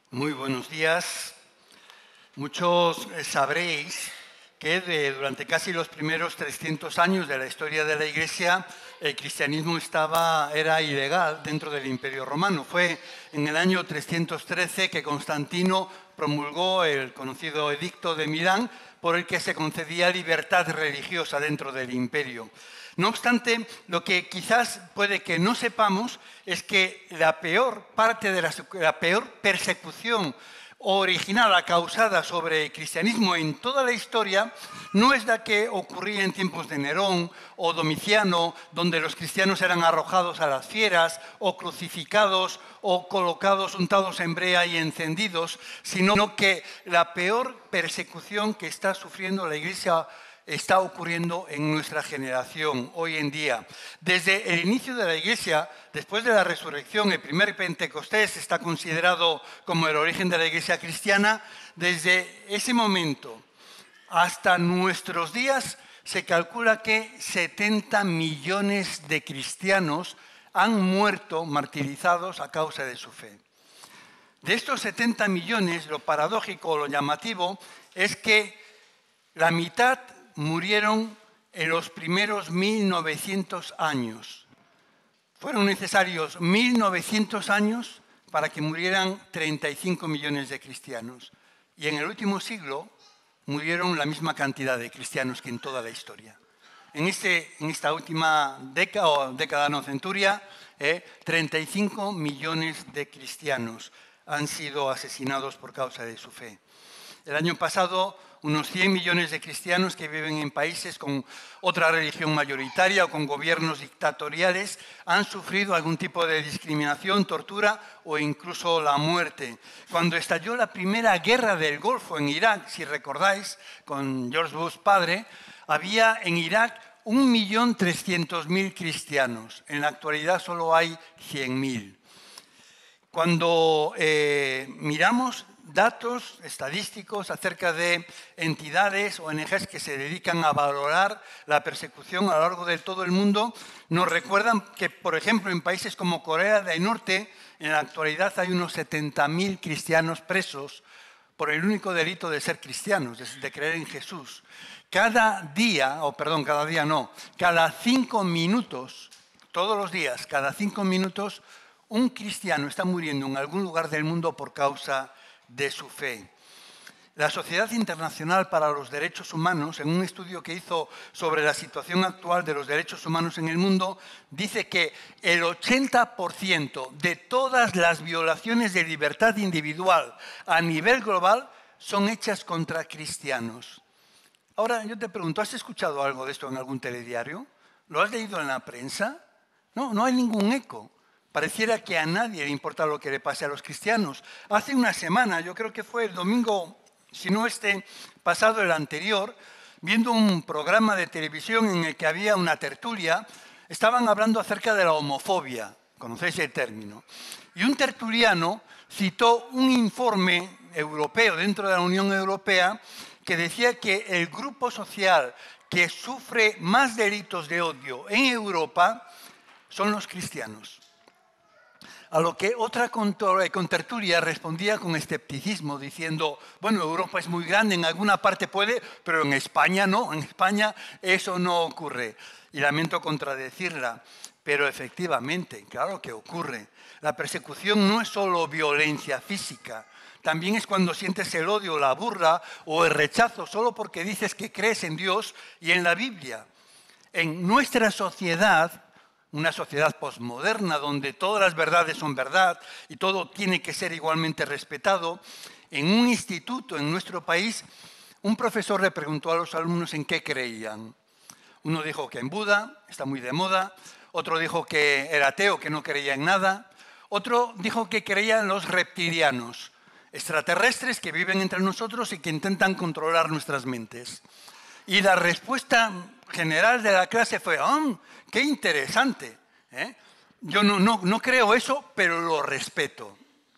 Muy buenos días. Muchos sabréis que durante casi los primeros 300 años de la historia de la Iglesia, el cristianismo era ilegal dentro del Imperio Romano. Fue en el año 313 que Constantino promulgó el conocido Edicto de Milán, por el que se concedía libertad religiosa dentro del imperio. No obstante, lo que quizás puede que no sepamos es que la peor persecución original causada sobre el cristianismo en toda la historia no es la que ocurría en tiempos de Nerón o Domiciano, donde los cristianos eran arrojados a las fieras o crucificados o colocados, untados en brea y encendidos, sino que la peor persecución que está sufriendo la Iglesia está ocurriendo en nuestra generación hoy en día. Desde el inicio de la Iglesia, después de la resurrección, el primer Pentecostés está considerado como el origen de la Iglesia cristiana. Desde ese momento hasta nuestros días se calcula que 70 millones de cristianos han muerto martirizados a causa de su fe. De estos 70 millones, lo paradójico o lo llamativo es que la mitad murieron en los primeros 1900 años. Fueron necesarios 1900 años para que murieran 35 millones de cristianos. Y en el último siglo murieron la misma cantidad de cristianos que en toda la historia. En esta última centuria, 35 millones de cristianos han sido asesinados por causa de su fe. El año pasado, unos 100 millones de cristianos que viven en países con otra religión mayoritaria o con gobiernos dictatoriales han sufrido algún tipo de discriminación, tortura o incluso la muerte. Cuando estalló la primera guerra del Golfo en Irak, si recordáis, con George Bush padre, había en Irak 1.300.000 cristianos. En la actualidad solo hay 100.000. Cuando miramos datos estadísticos acerca de entidades, ONGs que se dedican a valorar la persecución a lo largo de todo el mundo, nos recuerdan que, por ejemplo, en países como Corea del Norte, en la actualidad hay unos 70.000 cristianos presos por el único delito de ser cristianos, de creer en Jesús. Cada 5 minutos, todos los días, cada 5 minutos, un cristiano está muriendo en algún lugar del mundo por causa de su fe. La Sociedad Internacional para los Derechos Humanos, en un estudio que hizo sobre la situación actual de los derechos humanos en el mundo, dice que el 80% de todas las violaciones de libertad individual a nivel global son hechas contra cristianos. Ahora, yo te pregunto, ¿has escuchado algo de esto en algún telediario? ¿Lo has leído en la prensa? No hay ningún eco. Pareciera que a nadie le importa lo que le pase a los cristianos. Hace una semana, yo creo que fue el domingo, si no pasado el anterior, viendo un programa de televisión en el que había una tertulia, estaban hablando acerca de la homofobia, conocéis el término. Y un tertuliano citó un informe europeo dentro de la Unión Europea que decía que el grupo social que sufre más delitos de odio en Europa son los cristianos. A lo que otra contertulia respondía con escepticismo, diciendo, bueno, Europa es muy grande, en alguna parte puede, pero en España no, en España eso no ocurre. Y lamento contradecirla, pero efectivamente, claro que ocurre. La persecución no es solo violencia física, también es cuando sientes el odio, la burla o el rechazo solo porque dices que crees en Dios y en la Biblia. En nuestra sociedad, una sociedad posmoderna donde todas las verdades son verdad y todo tiene que ser igualmente respetado, en un instituto en nuestro país, un profesor le preguntó a los alumnos en qué creían. Uno dijo que en Buda, está muy de moda, otro dijo que era ateo, que no creía en nada, otro dijo que creía en los reptilianos, extraterrestres que viven entre nosotros y que intentan controlar nuestras mentes. Y la respuesta general de la clase fue, ¡qué interesante! Yo no creo eso, pero lo respeto.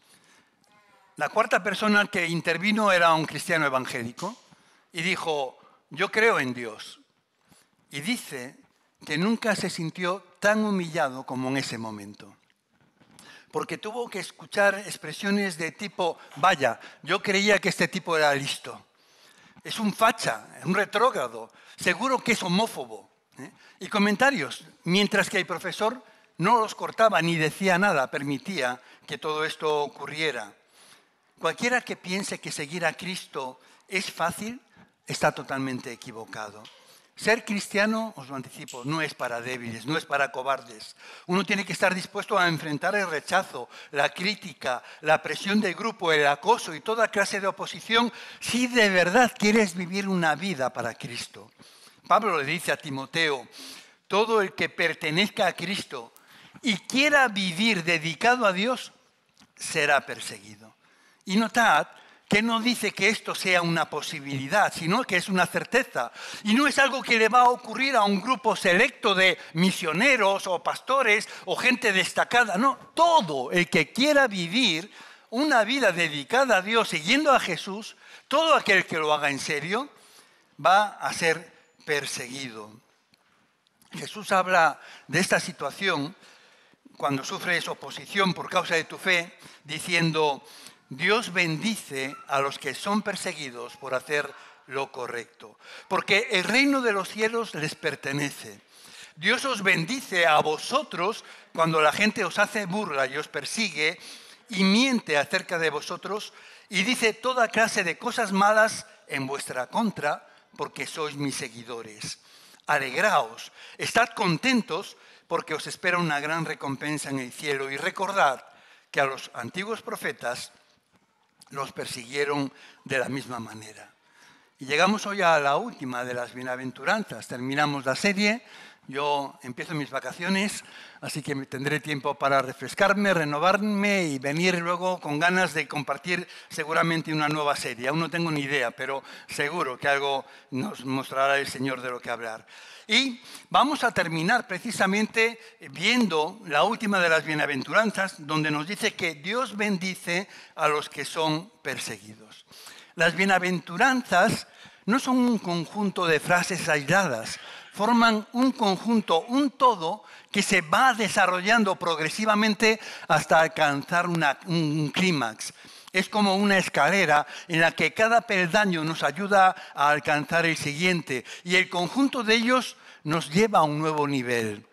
La cuarta persona que intervino era un cristiano evangélico y dijo, yo creo en Dios. Y dice que nunca se sintió tan humillado como en ese momento. porque tuvo que escuchar expresiones de tipo, vaya, yo creía que este tipo era listo. Es un facha, es un retrógrado, seguro que es homófobo. Y comentarios, mientras que el profesor no los cortaba ni decía nada, permitía que todo esto ocurriera. Cualquiera que piense que seguir a Cristo es fácil, está totalmente equivocado. Ser cristiano, os lo anticipo, no es para débiles, no es para cobardes. Uno tiene que estar dispuesto a enfrentar el rechazo, la crítica, la presión del grupo, el acoso y toda clase de oposición si de verdad quieres vivir una vida para Cristo. Pablo le dice a Timoteo, todo el que pertenezca a Cristo y quiera vivir dedicado a Dios, será perseguido. Y notad que no dice que esto sea una posibilidad, sino que es una certeza. Y no es algo que le va a ocurrir a un grupo selecto de misioneros o pastores o gente destacada. No, todo el que quiera vivir una vida dedicada a Dios, siguiendo a Jesús, todo aquel que lo haga en serio, va a ser perseguido. Jesús habla de esta situación cuando sufres oposición por causa de tu fe, diciendo, Dios bendice a los que son perseguidos por hacer lo correcto, porque el reino de los cielos les pertenece. Dios os bendice a vosotros cuando la gente os hace burla y os persigue y miente acerca de vosotros y dice toda clase de cosas malas en vuestra contra, porque sois mis seguidores. Alegraos, estad contentos, porque os espera una gran recompensa en el cielo. Y recordad que a los antiguos profetas los persiguieron de la misma manera. Y llegamos hoy a la última de las bienaventuranzas. Terminamos la serie. Yo empiezo mis vacaciones, así que tendré tiempo para refrescarme, renovarme y venir luego con ganas de compartir seguramente una nueva serie. Aún no tengo ni idea, pero seguro que algo nos mostrará el Señor de lo que hablar. Y vamos a terminar precisamente viendo la última de las bienaventuranzas, donde nos dice que Dios bendice a los que son perseguidos. Las bienaventuranzas no son un conjunto de frases aisladas, forman un conjunto, un todo que se va desarrollando progresivamente hasta alcanzar un clímax. Es como una escalera en la que cada peldaño nos ayuda a alcanzar el siguiente y el conjunto de ellos nos lleva a un nuevo nivel.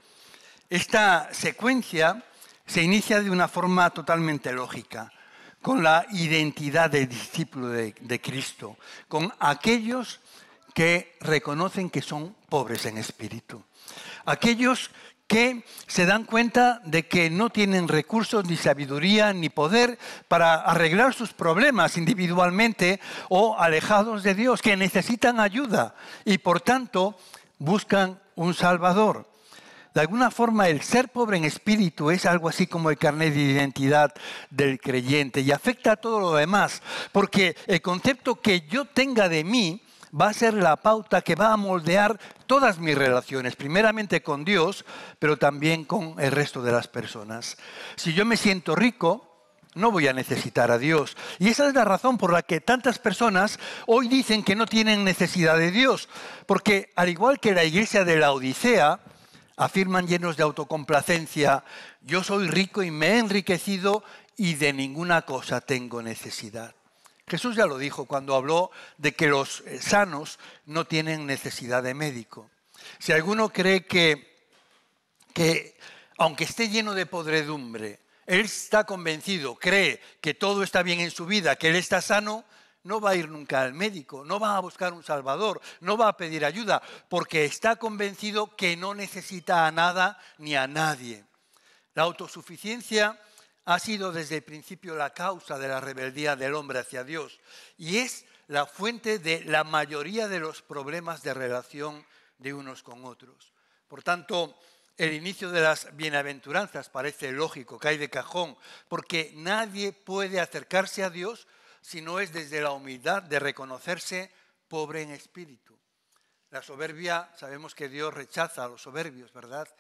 Esta secuencia se inicia de una forma totalmente lógica, con la identidad del discípulo de Cristo, con aquellos que reconocen que son pobres en espíritu. Aquellos que se dan cuenta de que no tienen recursos, ni sabiduría, ni poder para arreglar sus problemas individualmente o alejados de Dios, que necesitan ayuda y por tanto buscan un Salvador. De alguna forma, el ser pobre en espíritu es algo así como el carnet de identidad del creyente y afecta a todo lo demás, porque el concepto que yo tenga de mí va a ser la pauta que va a moldear todas mis relaciones, primeramente con Dios, pero también con el resto de las personas. Si yo me siento rico, no voy a necesitar a Dios. Y esa es la razón por la que tantas personas hoy dicen que no tienen necesidad de Dios, porque al igual que la iglesia de la Odisea, afirman llenos de autocomplacencia, yo soy rico y me he enriquecido y de ninguna cosa tengo necesidad. Jesús ya lo dijo cuando habló de que los sanos no tienen necesidad de médico. Si alguno cree que aunque esté lleno de podredumbre, él está convencido, cree que todo está bien en su vida, que él está sano, no va a ir nunca al médico, no va a buscar un salvador, no va a pedir ayuda, porque está convencido que no necesita a nada ni a nadie. La autosuficiencia ha sido desde el principio la causa de la rebeldía del hombre hacia Dios y es la fuente de la mayoría de los problemas de relación de unos con otros. Por tanto, el inicio de las bienaventuranzas parece lógico, cae de cajón, porque nadie puede acercarse a Dios si no es desde la humildad de reconocerse pobre en espíritu. La soberbia, sabemos que Dios rechaza a los soberbios, ¿verdad?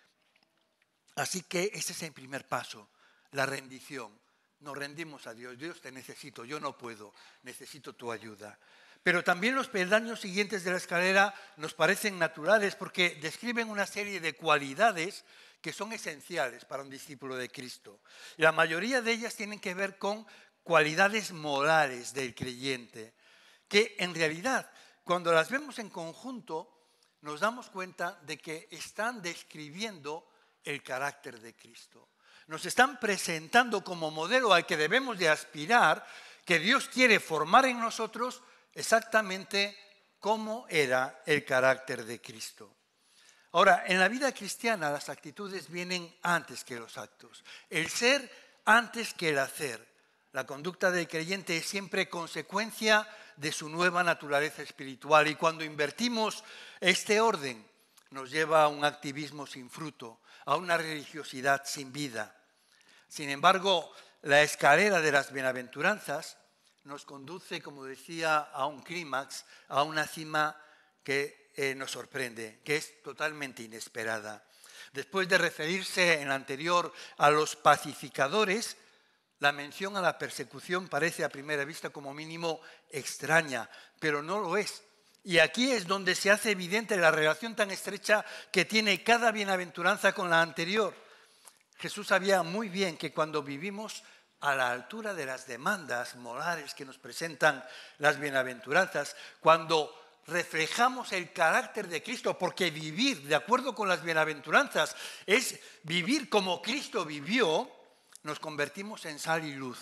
Así que ese es el primer paso. La rendición. Nos rendimos a Dios. Dios, te necesito, yo no puedo, necesito tu ayuda. Pero también los peldaños siguientes de la escalera nos parecen naturales porque describen una serie de cualidades que son esenciales para un discípulo de Cristo. Y la mayoría de ellas tienen que ver con cualidades morales del creyente, que en realidad, cuando las vemos en conjunto, nos damos cuenta de que están describiendo el carácter de Cristo. Nos están presentando como modelo al que debemos de aspirar, que Dios quiere formar en nosotros exactamente cómo era el carácter de Cristo. Ahora, en la vida cristiana las actitudes vienen antes que los actos. El ser antes que el hacer. La conducta del creyente es siempre consecuencia de su nueva naturaleza espiritual, y cuando invertimos este orden nos lleva a un activismo sin fruto, a una religiosidad sin vida. Sin embargo, la escalera de las bienaventuranzas nos conduce, como decía, a un clímax, a una cima que nos sorprende, que es totalmente inesperada. Después de referirse en la anterior a los pacificadores, la mención a la persecución parece a primera vista como mínimo extraña, pero no lo es. Y aquí es donde se hace evidente la relación tan estrecha que tiene cada bienaventuranza con la anterior. Jesús sabía muy bien que cuando vivimos a la altura de las demandas morales que nos presentan las bienaventuranzas, cuando reflejamos el carácter de Cristo, porque vivir de acuerdo con las bienaventuranzas es vivir como Cristo vivió, nos convertimos en sal y luz.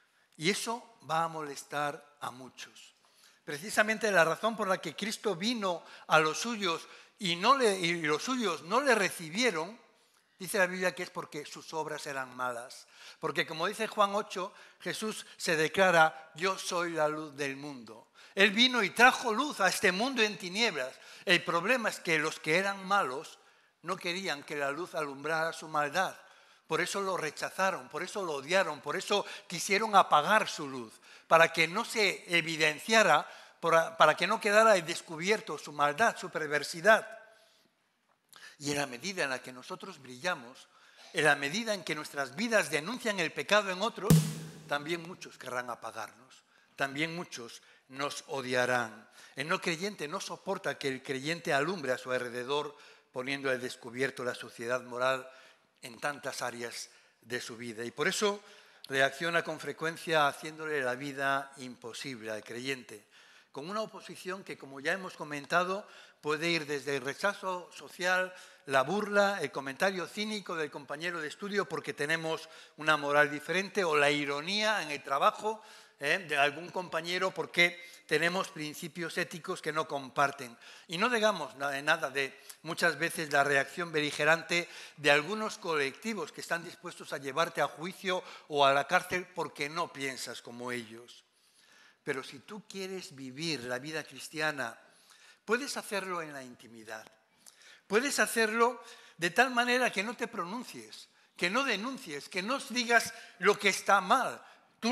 Y eso va a molestar a muchos. Precisamente la razón por la que Cristo vino a los suyos y los suyos no le recibieron, dice la Biblia que es porque sus obras eran malas. Porque como dice Juan 8, Jesús se declara: yo soy la luz del mundo. Él vino y trajo luz a este mundo en tinieblas. El problema es que los que eran malos no querían que la luz alumbrara su maldad. Por eso lo rechazaron, por eso lo odiaron, por eso quisieron apagar su luz, para que no se evidenciara, para que no quedara descubierto su maldad, su perversidad. Y en la medida en la que nosotros brillamos, en la medida en que nuestras vidas denuncian el pecado en otros, también muchos querrán apagarnos, también muchos nos odiarán. El no creyente no soporta que el creyente alumbre a su alrededor, poniendo al descubierto la suciedad moral en tantas áreas de su vida. Y por eso reacciona con frecuencia haciéndole la vida imposible al creyente, con una oposición que, como ya hemos comentado, puede ir desde el rechazo social, la burla, el comentario cínico del compañero de estudio porque tenemos una moral diferente, o la ironía en el trabajo de algún compañero porque tenemos principios éticos que no comparten. Y no digamos nada de muchas veces la reacción beligerante de algunos colectivos que están dispuestos a llevarte a juicio o a la cárcel porque no piensas como ellos. Pero si tú quieres vivir la vida cristiana, puedes hacerlo en la intimidad. Puedes hacerlo de tal manera que no te pronuncies, que no denuncies, que no digas lo que está mal. Tú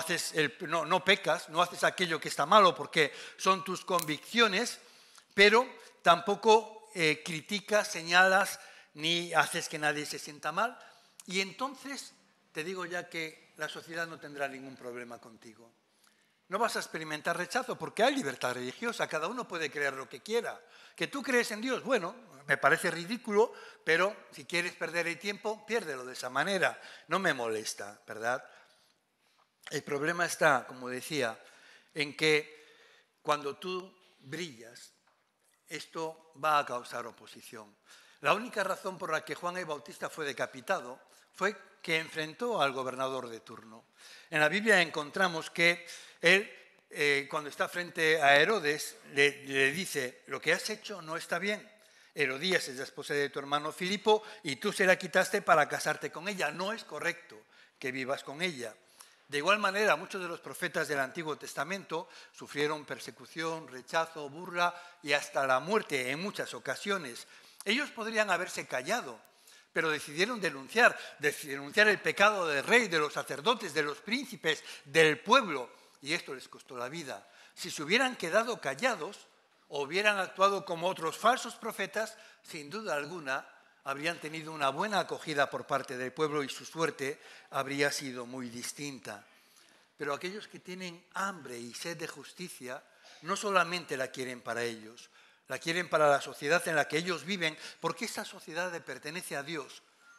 no pecas, no haces aquello que está malo porque son tus convicciones, pero tampoco criticas, señalas, ni haces que nadie se sienta mal. Y entonces te digo ya que la sociedad no tendrá ningún problema contigo. No vas a experimentar rechazo porque hay libertad religiosa, cada uno puede creer lo que quiera. ¿Que tú crees en Dios? Bueno, me parece ridículo, pero si quieres perder el tiempo, piérdelo de esa manera. No me molesta, ¿verdad? El problema está, como decía, en que cuando tú brillas, esto va a causar oposición. La única razón por la que Juan el Bautista fue decapitado fue que enfrentó al gobernador de turno. En la Biblia encontramos que él, cuando está frente a Herodes, le dice: lo que has hecho no está bien. Herodías es la esposa de tu hermano Filipo y tú se la quitaste para casarte con ella. No es correcto que vivas con ella. De igual manera, muchos de los profetas del Antiguo Testamento sufrieron persecución, rechazo, burla y hasta la muerte en muchas ocasiones. Ellos podrían haberse callado, pero decidieron denunciar el pecado del rey, de los sacerdotes, de los príncipes, del pueblo, y esto les costó la vida. Si se hubieran quedado callados o hubieran actuado como otros falsos profetas, sin duda alguna habrían tenido una buena acogida por parte del pueblo y su suerte habría sido muy distinta. Pero aquellos que tienen hambre y sed de justicia no solamente la quieren para ellos, la quieren para la sociedad en la que ellos viven, porque esa sociedad le pertenece a Dios,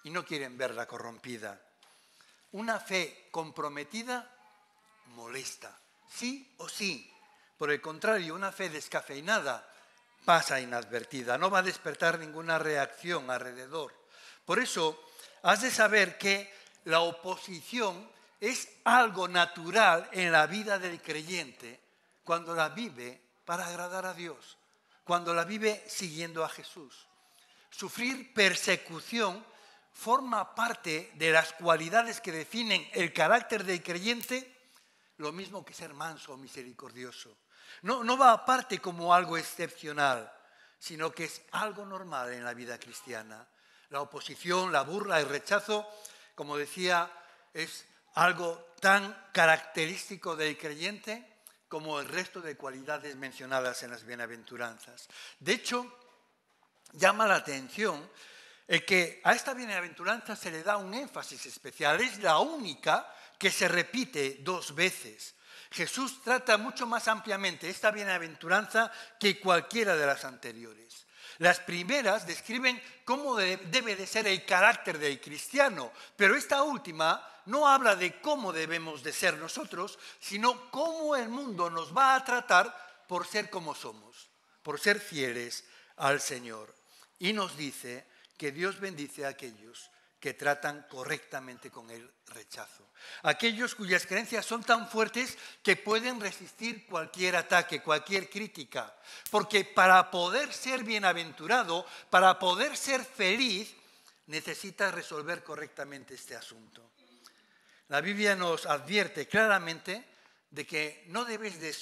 y no quieren verla corrompida. Una fe comprometida molesta, sí o sí. Por el contrario, una fe descafeinada pasa inadvertida, no va a despertar ninguna reacción alrededor. Por eso, has de saber que la oposición es algo natural en la vida del creyente cuando la vive para agradar a Dios, cuando la vive siguiendo a Jesús. Sufrir persecución forma parte de las cualidades que definen el carácter del creyente, lo mismo que ser manso o misericordioso. No va aparte como algo excepcional, sino que es algo normal en la vida cristiana. La oposición, la burla, el rechazo, como decía, es algo tan característico del creyente como el resto de cualidades mencionadas en las bienaventuranzas. De hecho, llama la atención el que a esta bienaventuranza se le da un énfasis especial. Es la única que se repite 2 veces. Jesús trata mucho más ampliamente esta bienaventuranza que cualquiera de las anteriores. Las primeras describen cómo debe de ser el carácter del cristiano, pero esta última no habla de cómo debemos de ser nosotros, sino cómo el mundo nos va a tratar por ser como somos, por ser fieles al Señor. Y nos dice que Dios bendice a aquellos que tratan correctamente con el rechazo. Aquellos cuyas creencias son tan fuertes que pueden resistir cualquier ataque, cualquier crítica. Porque para poder ser bienaventurado, para poder ser feliz, necesitas resolver correctamente este asunto. La Biblia nos advierte claramente de que no debes de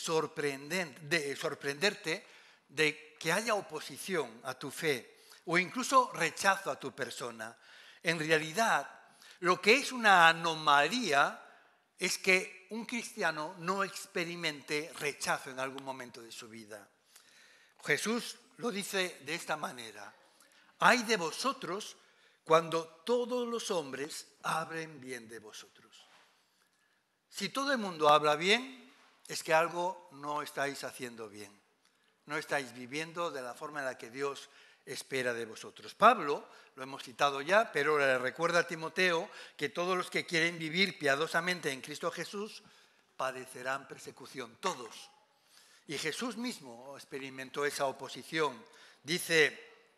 sorprenderte de que haya oposición a tu fe o incluso rechazo a tu persona. En realidad, lo que es una anomalía es que un cristiano no experimente rechazo en algún momento de su vida. Jesús lo dice de esta manera: ay de vosotros cuando todos los hombres hablen bien de vosotros. Si todo el mundo habla bien, es que algo no estáis haciendo bien. No estáis viviendo de la forma en la que Dios espera de vosotros. Pablo, lo hemos citado ya, pero le recuerda a Timoteo que todos los que quieren vivir piadosamente en Cristo Jesús padecerán persecución, todos. Y Jesús mismo experimentó esa oposición. Dice: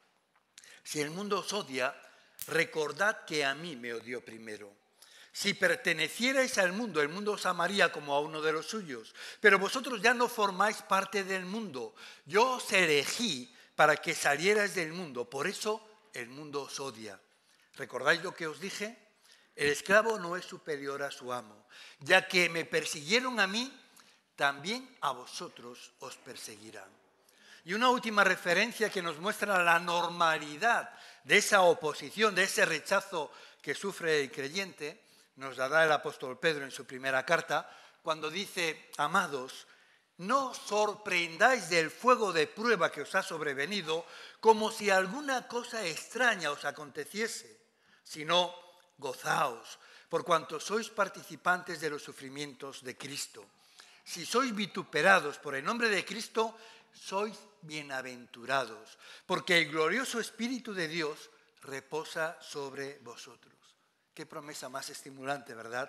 si el mundo os odia, recordad que a mí me odió primero. Si pertenecierais al mundo, el mundo os amaría como a uno de los suyos. Pero vosotros ya no formáis parte del mundo. Yo os elegí para que salierais del mundo. Por eso el mundo os odia. ¿Recordáis lo que os dije? El esclavo no es superior a su amo. Ya que me persiguieron a mí, también a vosotros os perseguirán. Y una última referencia que nos muestra la normalidad de esa oposición, de ese rechazo que sufre el creyente, nos la da el apóstol Pedro en su primera carta, cuando dice: amados, no os sorprendáis del fuego de prueba que os ha sobrevenido, como si alguna cosa extraña os aconteciese, sino gozaos, por cuanto sois participantes de los sufrimientos de Cristo. Si sois vituperados por el nombre de Cristo, sois bienaventurados, porque el glorioso Espíritu de Dios reposa sobre vosotros. Qué promesa más estimulante, ¿verdad?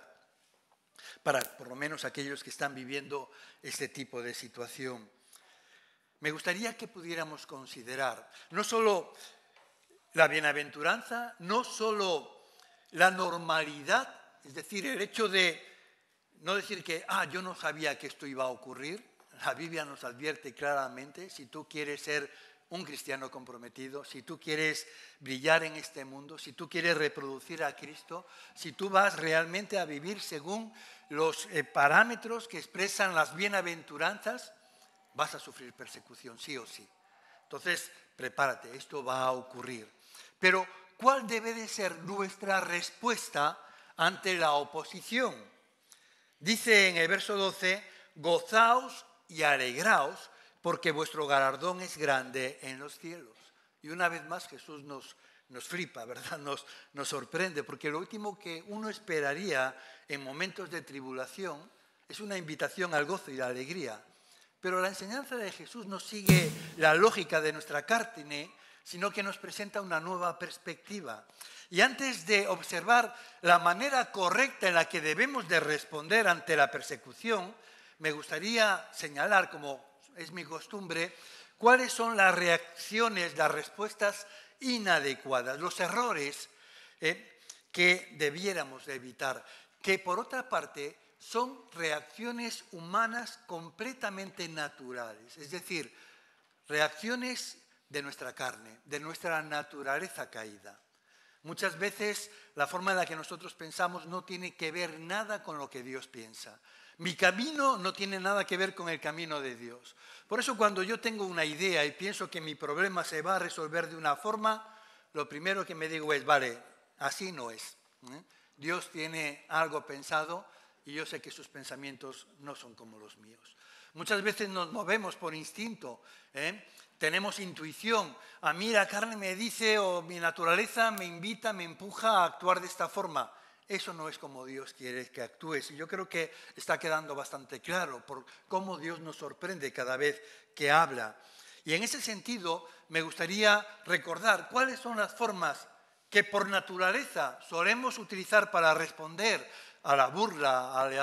Para por lo menos aquellos que están viviendo este tipo de situación. Me gustaría que pudiéramos considerar no solo la bienaventuranza, no solo la normalidad, es decir, el hecho de no decir que yo no sabía que esto iba a ocurrir. La Biblia nos advierte claramente: si tú quieres ser un cristiano comprometido, si tú quieres brillar en este mundo, si tú quieres reproducir a Cristo, si tú vas realmente a vivir según los parámetros que expresan las bienaventuranzas, vas a sufrir persecución, sí o sí. Entonces, prepárate, esto va a ocurrir. Pero, ¿cuál debe de ser nuestra respuesta ante la oposición? Dice en el verso 12: gozaos y alegraos, porque vuestro galardón es grande en los cielos. Y una vez más Jesús nos flipa, ¿verdad? Nos sorprende, porque lo último que uno esperaría en momentos de tribulación es una invitación al gozo y la alegría. Pero la enseñanza de Jesús no sigue la lógica de nuestra carne, sino que nos presenta una nueva perspectiva. Y antes de observar la manera correcta en la que debemos de responder ante la persecución, me gustaría señalar, como es mi costumbre, cuáles son las reacciones, las respuestas inadecuadas, los errores que debiéramos de evitar, que por otra parte son reacciones humanas completamente naturales, es decir, reacciones de nuestra carne, de nuestra naturaleza caída. Muchas veces la forma en la que nosotros pensamos no tiene que ver nada con lo que Dios piensa. Mi camino no tiene nada que ver con el camino de Dios. Por eso cuando yo tengo una idea y pienso que mi problema se va a resolver de una forma, lo primero que me digo es, vale, así no es. Dios tiene algo pensado y yo sé que sus pensamientos no son como los míos. Muchas veces nos movemos por instinto, tenemos intuición. A mí la carne me dice o mi naturaleza me invita, me empuja a actuar de esta forma. Eso no es como Dios quiere que actúes. Y yo creo que está quedando bastante claro por cómo Dios nos sorprende cada vez que habla. Y en ese sentido me gustaría recordar cuáles son las formas que por naturaleza solemos utilizar para responder a la burla, a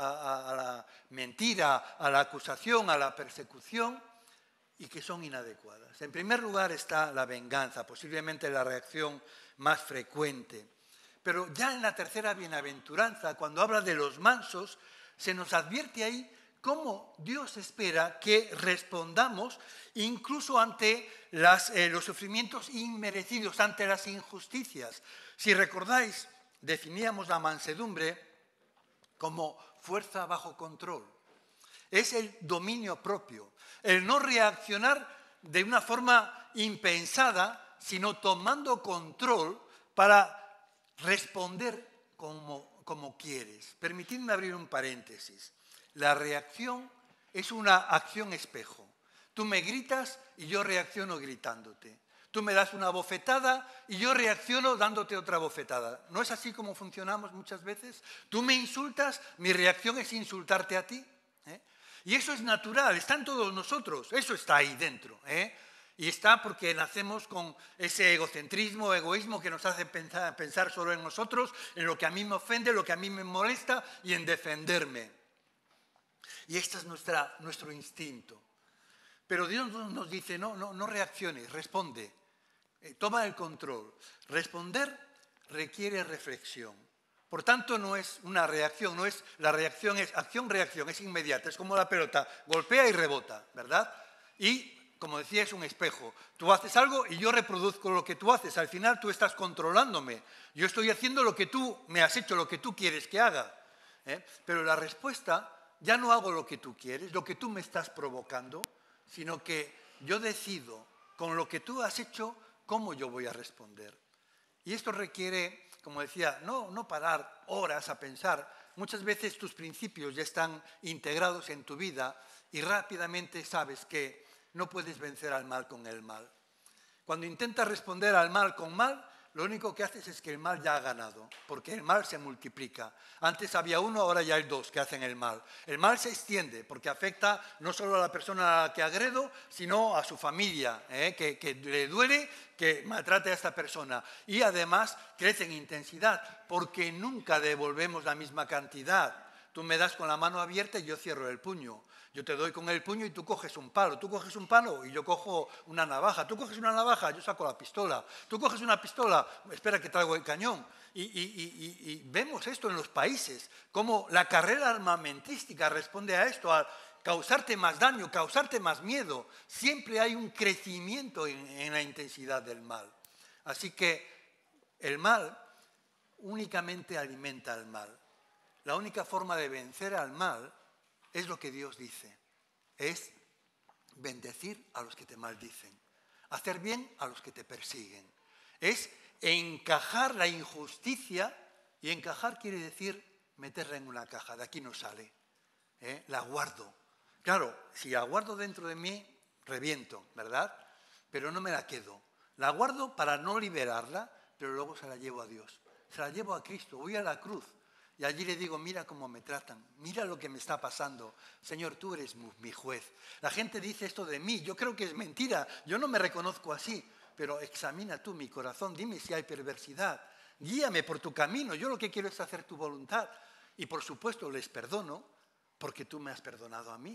la mentira, a la acusación, a la persecución, y que son inadecuadas. En primer lugar está la venganza, posiblemente la reacción más frecuente. Pero ya en la tercera bienaventuranza, cuando habla de los mansos, se nos advierte ahí cómo Dios espera que respondamos incluso ante los sufrimientos inmerecidos, ante las injusticias. Si recordáis, definíamos la mansedumbre como fuerza bajo control. Es el dominio propio, el no reaccionar de una forma impensada, sino tomando control para responder como quieres. Permitidme abrir un paréntesis. La reacción es una acción espejo. Tú me gritas y yo reacciono gritándote. Tú me das una bofetada y yo reacciono dándote otra bofetada. ¿No es así como funcionamos muchas veces? Tú me insultas, mi reacción es insultarte a ti. Y eso es natural, está en todos nosotros, eso está ahí dentro. Y está porque nacemos con ese egocentrismo, egoísmo que nos hace pensar solo en nosotros, en lo que a mí me ofende, lo que a mí me molesta y en defenderme. Y este es nuestro instinto. Pero Dios nos dice, no reacciones, responde, toma el control. Responder requiere reflexión. Por tanto, no es una reacción, no es la reacción, es acción-reacción, es inmediata, es como la pelota, golpea y rebota, ¿verdad? Y, como decía, es un espejo. Tú haces algo y yo reproduzco lo que tú haces. Al final tú estás controlándome. Yo estoy haciendo lo que tú me has hecho, lo que tú quieres que haga. Pero la respuesta, ya no hago lo que tú quieres, lo que tú me estás provocando, sino que yo decido, con lo que tú has hecho, cómo yo voy a responder. Y esto requiere, como decía, no parar horas a pensar. Muchas veces tus principios ya están integrados en tu vida y rápidamente sabes que no puedes vencer al mal con el mal. Cuando intentas responder al mal con mal, lo único que haces es que el mal ya ha ganado, porque el mal se multiplica. Antes había uno, ahora ya hay dos que hacen el mal. El mal se extiende porque afecta no solo a la persona a la que agredo, sino a su familia, que le duele que maltrate a esta persona. Y además crece en intensidad, porque nunca devolvemos la misma cantidad. Tú me das con la mano abierta y yo cierro el puño. Yo te doy con el puño y tú coges un palo. Tú coges un palo y yo cojo una navaja. Tú coges una navaja, yo saco la pistola. Tú coges una pistola, espera que traigo el cañón. Y vemos esto en los países, cómo la carrera armamentística responde a esto, a causarte más daño, causarte más miedo. Siempre hay un crecimiento en la intensidad del mal. Así que el mal únicamente alimenta al mal. La única forma de vencer al mal es lo que Dios dice, es bendecir a los que te maldicen, hacer bien a los que te persiguen. Es encajar la injusticia, y encajar quiere decir meterla en una caja, de aquí no sale, la guardo. Claro, si la guardo dentro de mí, reviento, ¿verdad? Pero no me la quedo. La guardo para no liberarla, pero luego se la llevo a Dios. Se la llevo a Cristo, voy a la cruz. Y allí le digo, mira cómo me tratan, mira lo que me está pasando. Señor, tú eres mi juez. La gente dice esto de mí, yo creo que es mentira, yo no me reconozco así. pero examina tú mi corazón, dime si hay perversidad, guíame por tu camino, yo lo que quiero es hacer tu voluntad. Y por supuesto les perdono porque tú me has perdonado a mí.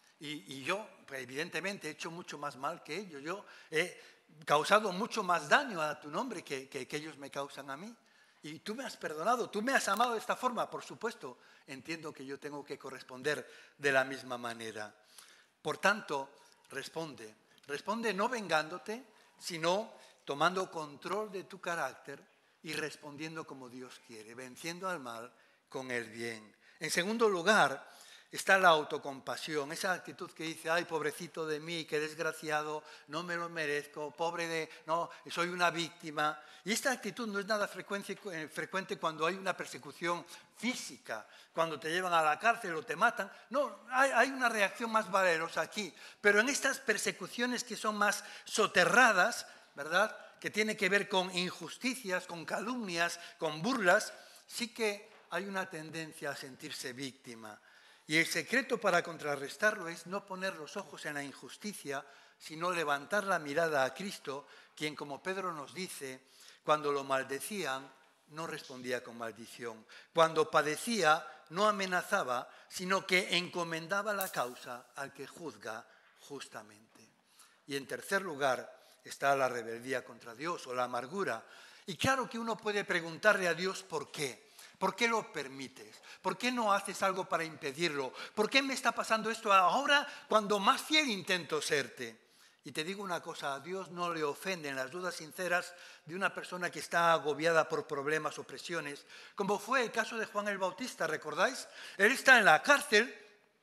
Y yo, pues, evidentemente, he hecho mucho más mal que ellos. Yo he causado mucho más daño a tu nombre que ellos me causan a mí. Y tú me has perdonado, tú me has amado de esta forma. Por supuesto, entiendo que yo tengo que corresponder de la misma manera. Por tanto, responde. Responde no vengándote, sino tomando control de tu carácter y respondiendo como Dios quiere, venciendo al mal con el bien. En segundo lugar, está la autocompasión, esa actitud que dice, ay, pobrecito de mí, qué desgraciado, no me lo merezco, no, soy una víctima. Y esta actitud no es nada frecuente cuando hay una persecución física, cuando te llevan a la cárcel o te matan. No, hay una reacción más valerosa aquí. Pero en estas persecuciones que son más soterradas, ¿verdad?, que tiene que ver con injusticias, con calumnias, con burlas, sí que hay una tendencia a sentirse víctima. Y el secreto para contrarrestarlo es no poner los ojos en la injusticia, sino levantar la mirada a Cristo, quien, como Pedro nos dice, cuando lo maldecían, no respondía con maldición. Cuando padecía, no amenazaba, sino que encomendaba la causa al que juzga justamente. Y en tercer lugar está la rebeldía contra Dios o la amargura. Y claro que uno puede preguntarle a Dios por qué. ¿Por qué lo permites? ¿Por qué no haces algo para impedirlo? ¿Por qué me está pasando esto ahora cuando más fiel intento serte? Y te digo una cosa, a Dios no le ofenden las dudas sinceras de una persona que está agobiada por problemas o presiones, como fue el caso de Juan el Bautista, ¿recordáis? Él está en la cárcel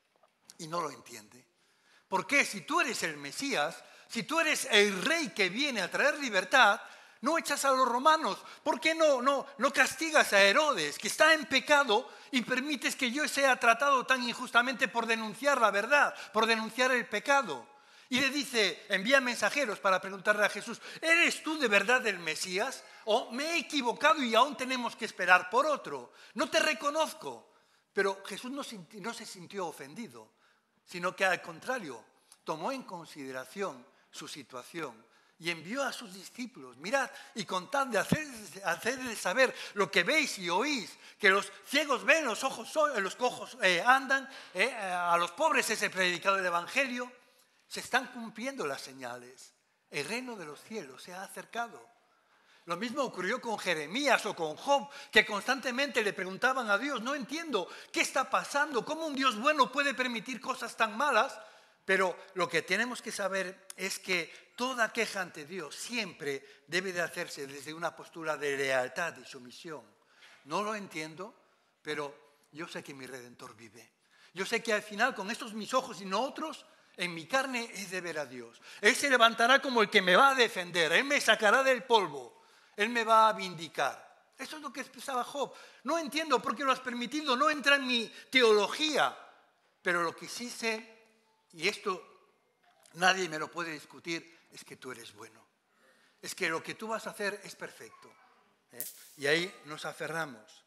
y no lo entiende. ¿Por qué? Si tú eres el Mesías, si tú eres el rey que viene a traer libertad, no echas a los romanos. ¿Por qué no castigas a Herodes, que está en pecado, y permites que yo sea tratado tan injustamente por denunciar la verdad, por denunciar el pecado? Y le dice, envía mensajeros para preguntarle a Jesús, ¿eres tú de verdad el Mesías? ¿O me he equivocado y aún tenemos que esperar por otro? No te reconozco. Pero Jesús no se sintió ofendido, sino que al contrario, tomó en consideración su situación y envió a sus discípulos, mirad y contadle, hacedles saber lo que veis y oís, que los ciegos ven, los cojos andan, a los pobres es predicado el Evangelio. Se están cumpliendo las señales. El reino de los cielos se ha acercado. Lo mismo ocurrió con Jeremías o con Job, que constantemente le preguntaban a Dios, no entiendo, ¿qué está pasando? ¿Cómo un Dios bueno puede permitir cosas tan malas? Pero lo que tenemos que saber es que toda queja ante Dios siempre debe de hacerse desde una postura de lealtad y sumisión. No lo entiendo, pero yo sé que mi Redentor vive. Yo sé que al final, con estos mis ojos y no otros, en mi carne es de ver a Dios. Él se levantará como el que me va a defender. Él me sacará del polvo. Él me va a vindicar. Eso es lo que expresaba Job. No entiendo por qué lo has permitido, no entra en mi teología. Pero lo que sí sé, y esto nadie me lo puede discutir, es que tú eres bueno. Es que lo que tú vas a hacer es perfecto. Y ahí nos aferramos.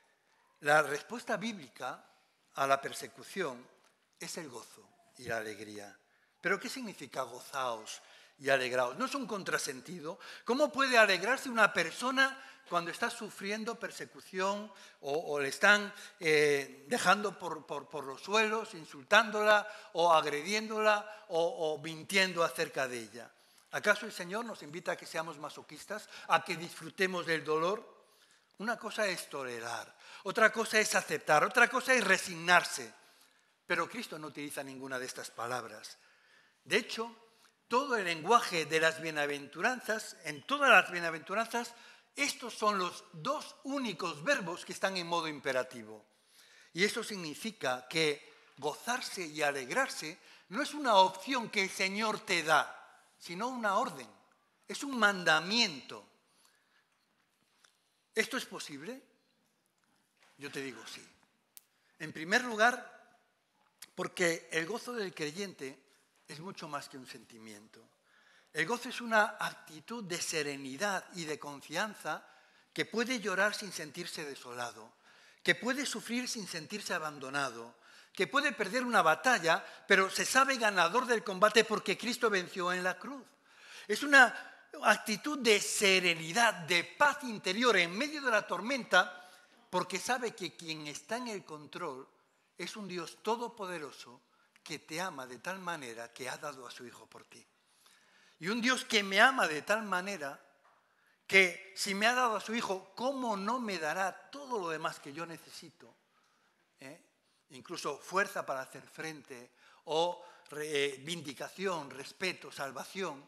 La respuesta bíblica a la persecución es el gozo y la alegría. ¿Pero qué significa gozaos y alegraos? ¿No es un contrasentido? ¿Cómo puede alegrarse una persona cuando está sufriendo persecución o le están dejando por los suelos, insultándola o agrediéndola o mintiendo acerca de ella? ¿Acaso el Señor nos invita a que seamos masoquistas, a que disfrutemos del dolor? Una cosa es tolerar, otra cosa es aceptar, otra cosa es resignarse. Pero Cristo no utiliza ninguna de estas palabras. De hecho, todo el lenguaje de las bienaventuranzas, en todas las bienaventuranzas, estos son los dos únicos verbos que están en modo imperativo. Y eso significa que gozarse y alegrarse no es una opción que el Señor te da, sino una orden, es un mandamiento. ¿Esto es posible? Yo te digo sí. En primer lugar, porque el gozo del creyente es mucho más que un sentimiento. El gozo es una actitud de serenidad y de confianza que puede llorar sin sentirse desolado, que puede sufrir sin sentirse abandonado, que puede perder una batalla, pero se sabe ganador del combate porque Cristo venció en la cruz. Es una actitud de serenidad, de paz interior en medio de la tormenta, porque sabe que quien está en el control es un Dios todopoderoso que te ama de tal manera que ha dado a su Hijo por ti. Y un Dios que me ama de tal manera que si me ha dado a su Hijo, ¿cómo no me dará todo lo demás que yo necesito? Incluso fuerza para hacer frente, o vindicación, respeto, salvación.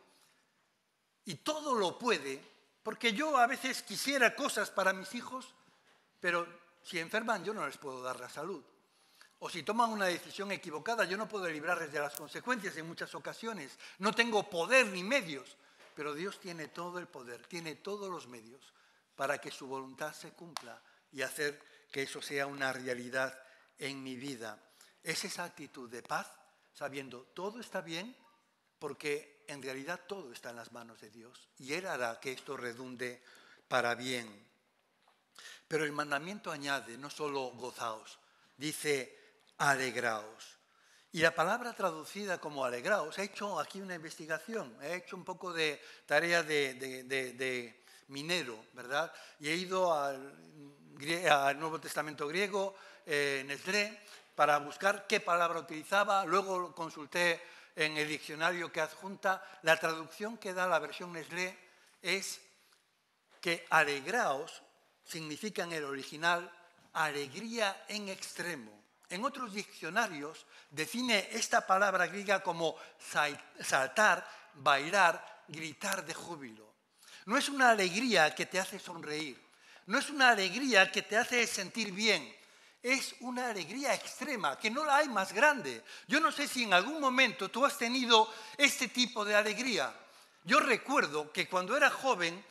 Y todo lo puede, porque yo a veces quisiera cosas para mis hijos, pero si enferman yo no les puedo dar la salud. O si toman una decisión equivocada, yo no puedo librarles de las consecuencias en muchas ocasiones. No tengo poder ni medios, pero Dios tiene todo el poder, tiene todos los medios para que su voluntad se cumpla y hacer que eso sea una realidad en mi vida. Es esa actitud de paz, sabiendo todo está bien, porque en realidad todo está en las manos de Dios y Él hará que esto redunde para bien. Pero el mandamiento añade, no solo gozaos, dice alegraos. Y la palabra traducida como alegraos, he hecho aquí una investigación, he hecho un poco de tarea de minero, ¿verdad? Y he ido al Nuevo Testamento griego, Nestlé, para buscar qué palabra utilizaba, luego consulté en el diccionario que adjunta. La traducción que da la versión Nestlé es que alegraos significa en el original alegría en extremo. En otros diccionarios define esta palabra griega como saltar, bailar, gritar de júbilo. No es una alegría que te hace sonreír, no es una alegría que te hace sentir bien, es una alegría extrema, que no la hay más grande. Yo no sé si en algún momento tú has tenido este tipo de alegría. Yo recuerdo que cuando era joven,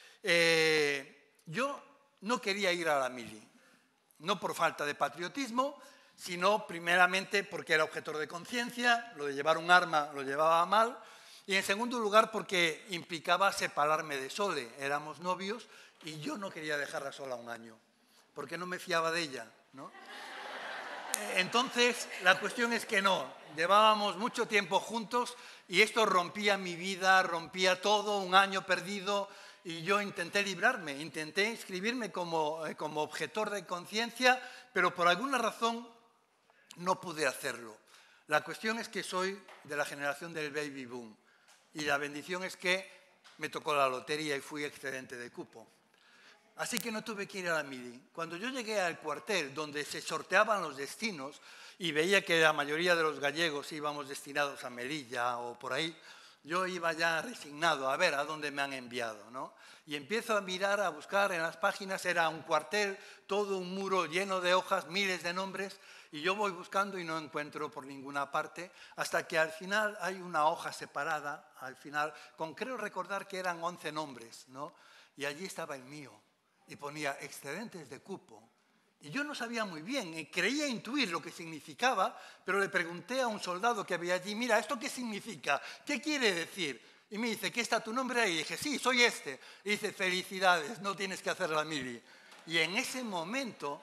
yo no quería ir a la mili, no por falta de patriotismo, sino primeramente porque era objetor de conciencia, lo de llevar un arma lo llevaba mal, y en segundo lugar porque implicaba separarme de Sole, éramos novios y yo no quería dejarla sola un año, porque no me fiaba de ella, ¿no? Entonces la cuestión es que no, llevábamos mucho tiempo juntos y esto rompía mi vida, rompía todo, un año perdido. Y yo intenté librarme, intenté inscribirme como objetor de conciencia, pero por alguna razón no pude hacerlo. La cuestión es que soy de la generación del baby boom y la bendición es que me tocó la lotería y fui excedente de cupo. Así que no tuve que ir a la mili. Cuando yo llegué al cuartel donde se sorteaban los destinos y veía que la mayoría de los gallegos íbamos destinados a Melilla o por ahí, yo iba ya resignado a ver a dónde me han enviado, ¿no? Y empiezo a mirar, a buscar en las páginas, era un cuartel, todo un muro lleno de hojas, miles de nombres, y yo voy buscando y no encuentro por ninguna parte, hasta que al final hay una hoja separada, al final, con creo recordar que eran 11 nombres, ¿no? Y allí estaba el mío, y ponía excedentes de cupo. Y yo no sabía muy bien, creía intuir lo que significaba, pero le pregunté a un soldado que había allí, mira, ¿esto qué significa? ¿Qué quiere decir? Y me dice, ¿qué está tu nombre ahí? Y dije, sí, soy este. Y dice, felicidades, no tienes que hacer la mili. Y en ese momento,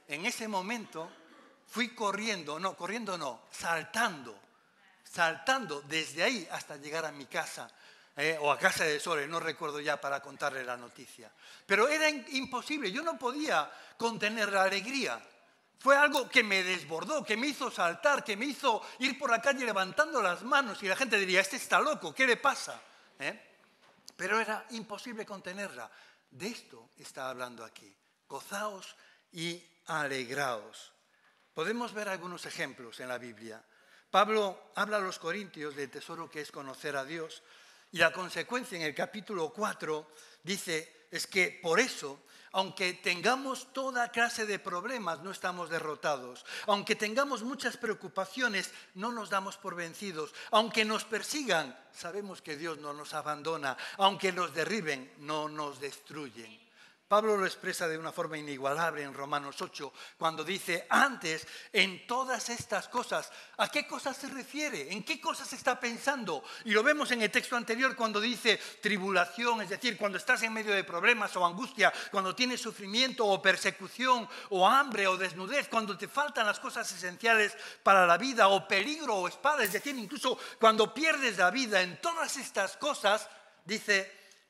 fui corriendo, saltando desde ahí hasta llegar a mi casa. O a casa de Sole, no recuerdo ya para contarle la noticia. Pero era imposible, yo no podía contener la alegría. Fue algo que me desbordó, que me hizo saltar, que me hizo ir por la calle levantando las manos y la gente diría, este está loco, ¿qué le pasa? Pero era imposible contenerla. De esto está hablando aquí. Gozaos y alegraos. Podemos ver algunos ejemplos en la Biblia. Pablo habla a los corintios del tesoro que es conocer a Dios. Y la consecuencia en el capítulo 4 dice, es que por eso, aunque tengamos toda clase de problemas, no estamos derrotados. Aunque tengamos muchas preocupaciones, no nos damos por vencidos. Aunque nos persigan, sabemos que Dios no nos abandona. Aunque nos derriben, no nos destruyen. Pablo lo expresa de una forma inigualable en Romanos 8, cuando dice, antes, en todas estas cosas, ¿a qué cosas se refiere? ¿En qué cosas está pensando? Y lo vemos en el texto anterior cuando dice tribulación, es decir, cuando estás en medio de problemas o angustia, cuando tienes sufrimiento o persecución o hambre o desnudez, cuando te faltan las cosas esenciales para la vida o peligro o espada, es decir, incluso cuando pierdes la vida, en todas estas cosas, dice,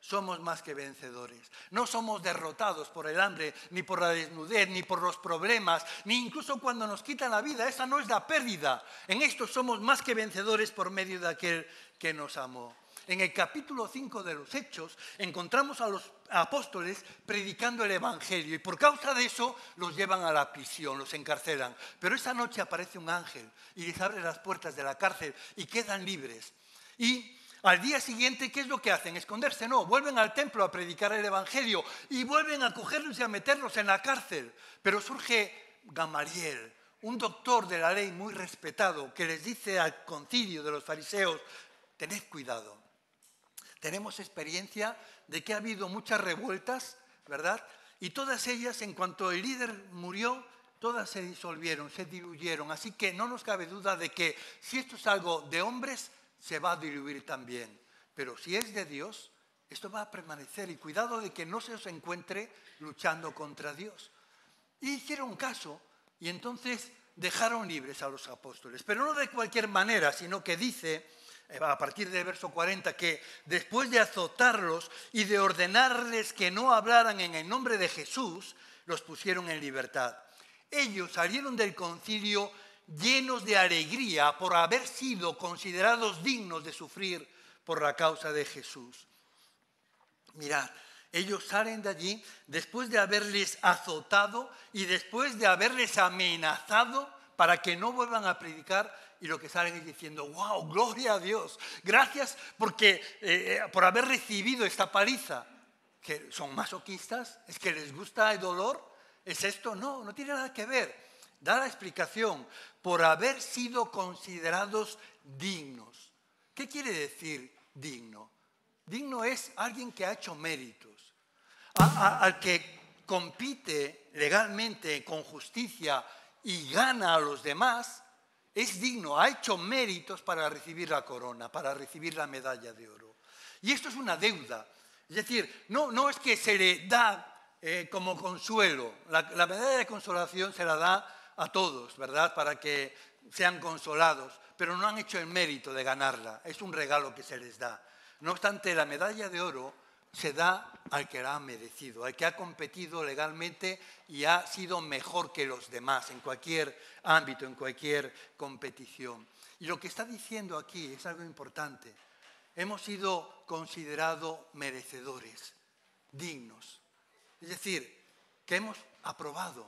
somos más que vencedores. No somos derrotados por el hambre, ni por la desnudez, ni por los problemas, ni incluso cuando nos quitan la vida. Esa no es la pérdida. En esto somos más que vencedores por medio de aquel que nos amó. En el capítulo 5 de los Hechos encontramos a los apóstoles predicando el Evangelio y por causa de eso los llevan a la prisión, los encarcelan. Pero esa noche aparece un ángel y les abre las puertas de la cárcel y quedan libres. Y al día siguiente, ¿qué es lo que hacen? ¿Esconderse? No, vuelven al templo a predicar el Evangelio y vuelven a cogerlos y a meterlos en la cárcel. Pero surge Gamaliel, un doctor de la ley muy respetado, que les dice al concilio de los fariseos: tened cuidado. Tenemos experiencia de que ha habido muchas revueltas, ¿verdad? Y todas ellas, en cuanto el líder murió, todas se disolvieron, se diluyeron. Así que no nos cabe duda de que si esto es algo de hombres, se va a diluir también. Pero si es de Dios, esto va a permanecer. Y cuidado de que no se os encuentre luchando contra Dios. Y hicieron caso y entonces dejaron libres a los apóstoles. Pero no de cualquier manera, sino que dice, a partir del verso 40, que después de azotarlos y de ordenarles que no hablaran en el nombre de Jesús, los pusieron en libertad. Ellos salieron del concilio llenos de alegría por haber sido considerados dignos de sufrir por la causa de Jesús. Mirad, ellos salen de allí después de haberles azotado y después de haberles amenazado para que no vuelvan a predicar, y lo que salen es diciendo: ¡wow, gloria a Dios! Gracias por haber recibido esta paliza. ¿Que son masoquistas? ¿Es que les gusta el dolor? ¿Es esto? No, no tiene nada que ver. Da la explicación: por haber sido considerados dignos. ¿Qué quiere decir digno? Digno es alguien que ha hecho méritos, al que compite legalmente, con justicia, y gana a los demás. Es digno, ha hecho méritos para recibir la corona, para recibir la medalla de oro. Y esto es una deuda. Es decir, no es que se le da como consuelo. La medalla de consolación se la da a todos, ¿verdad? Para que sean consolados, pero no han hecho el mérito de ganarla. Es un regalo que se les da. No obstante, la medalla de oro se da al que la ha merecido, al que ha competido legalmente y ha sido mejor que los demás en cualquier ámbito, en cualquier competición. Y lo que está diciendo aquí es algo importante. Hemos sido considerados merecedores, dignos. Es decir, que hemos aprobado.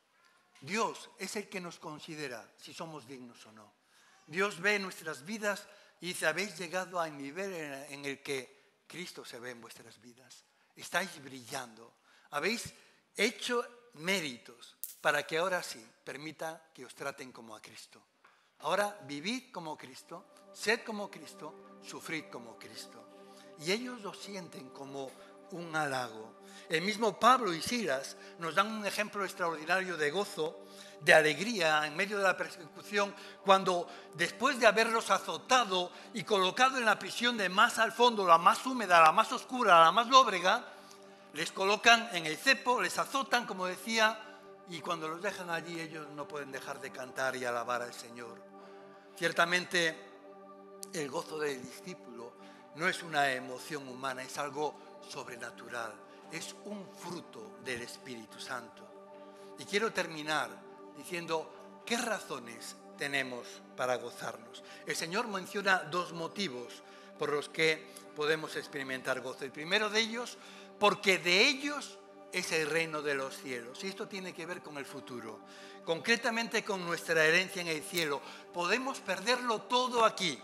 Dios es el que nos considera si somos dignos o no. Dios ve nuestras vidas y dice: habéis llegado al nivel en el que Cristo se ve en vuestras vidas. Estáis brillando. Habéis hecho méritos para que ahora sí permita que os traten como a Cristo. Ahora vivid como Cristo, sed como Cristo, sufrid como Cristo. Y ellos lo sienten como un halago. El mismo Pablo y Silas nos dan un ejemplo extraordinario de gozo, de alegría en medio de la persecución, cuando después de haberlos azotado y colocado en la prisión de más al fondo, la más húmeda, la más oscura, la más lóbrega, les colocan en el cepo, les azotan, como decía, y cuando los dejan allí ellos no pueden dejar de cantar y alabar al Señor. Ciertamente el gozo del discípulo no es una emoción humana, es algo sobrenatural, es un fruto del Espíritu Santo. Y quiero terminar diciendo qué razones tenemos para gozarnos. El Señor menciona dos motivos por los que podemos experimentar gozo. El primero de ellos, porque de ellos es el reino de los cielos. Y esto tiene que ver con el futuro, concretamente con nuestra herencia en el cielo. Podemos perderlo todo aquí,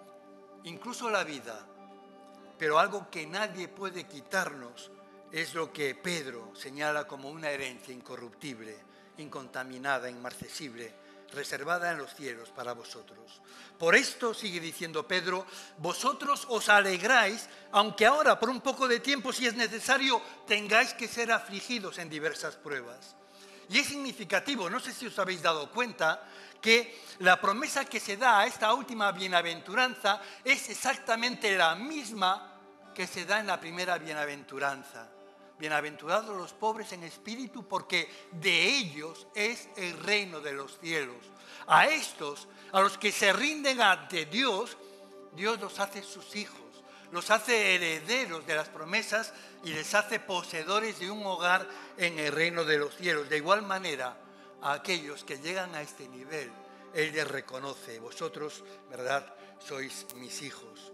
incluso la vida, pero algo que nadie puede quitarnos es lo que Pedro señala como una herencia incorruptible, incontaminada, inmarcesible, reservada en los cielos para vosotros. Por esto, sigue diciendo Pedro, vosotros os alegráis, aunque ahora por un poco de tiempo, si es necesario, tengáis que ser afligidos en diversas pruebas. Y es significativo, no sé si os habéis dado cuenta, que la promesa que se da a esta última bienaventuranza es exactamente la misma que se da en la primera bienaventuranza. Bienaventurados los pobres en espíritu, porque de ellos es el reino de los cielos. A estos, a los que se rinden ante Dios, Dios los hace sus hijos, los hace herederos de las promesas y les hace poseedores de un hogar en el reino de los cielos. De igual manera, a aquellos que llegan a este nivel, Él les reconoce: vosotros, ¿verdad?, sois mis hijos.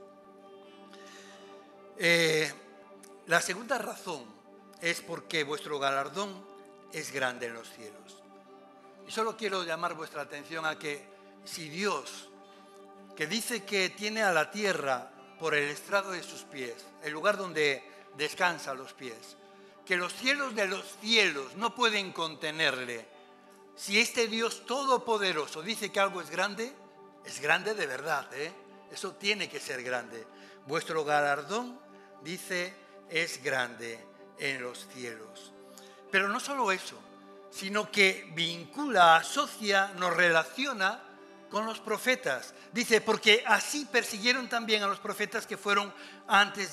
La segunda razón es porque vuestro galardón es grande en los cielos. Y solo quiero llamar vuestra atención a que si Dios, que dice que tiene a la tierra por el estrado de sus pies, el lugar donde descansan los pies, que los cielos de los cielos no pueden contenerle, si este Dios todopoderoso dice que algo es grande de verdad, Eso tiene que ser grande. Vuestro galardón, dice, es grande en los cielos. Pero no solo eso, sino que vincula, asocia, nos relaciona con los profetas. Dice, porque así persiguieron también a los profetas que fueron antes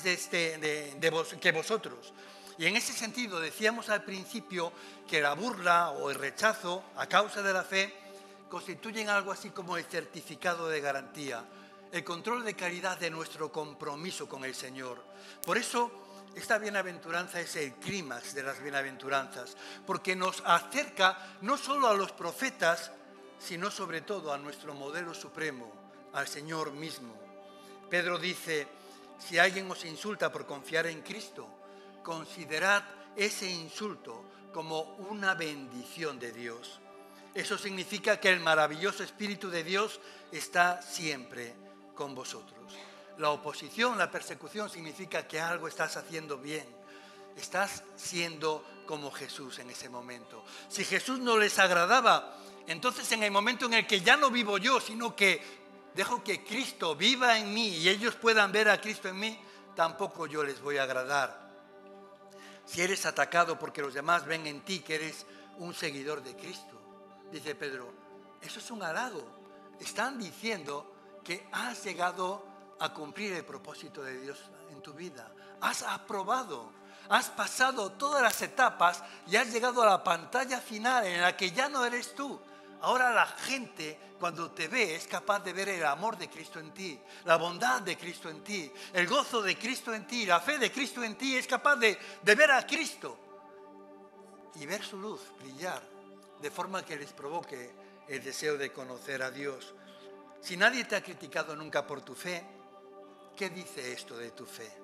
que vosotros. Y en ese sentido decíamos al principio que la burla o el rechazo a causa de la fe constituyen algo así como el certificado de garantía, el control de calidad de nuestro compromiso con el Señor. Por eso esta bienaventuranza es el clímax de las bienaventuranzas, porque nos acerca no solo a los profetas, sino sobre todo a nuestro modelo supremo, al Señor mismo. Pedro dice, si alguien os insulta por confiar en Cristo, considerad ese insulto como una bendición de Dios. Eso significa que el maravilloso Espíritu de Dios está siempre con vosotros. La oposición, la persecución significa que algo estás haciendo bien. Estás siendo como Jesús en ese momento. Si Jesús no les agradaba, entonces en el momento en el que ya no vivo yo, sino que dejo que Cristo viva en mí y ellos puedan ver a Cristo en mí, tampoco yo les voy a agradar. Si eres atacado porque los demás ven en ti que eres un seguidor de Cristo, dice Pedro, eso es un halago. Están diciendo que has llegado a cumplir el propósito de Dios en tu vida. Has aprobado, has pasado todas las etapas y has llegado a la pantalla final en la que ya no eres tú. Ahora la gente, cuando te ve, es capaz de ver el amor de Cristo en ti, la bondad de Cristo en ti, el gozo de Cristo en ti, la fe de Cristo en ti. Es capaz de ver a Cristo y ver su luz brillar, de forma que les provoque el deseo de conocer a Dios. Si nadie te ha criticado nunca por tu fe, ¿qué dice esto de tu fe?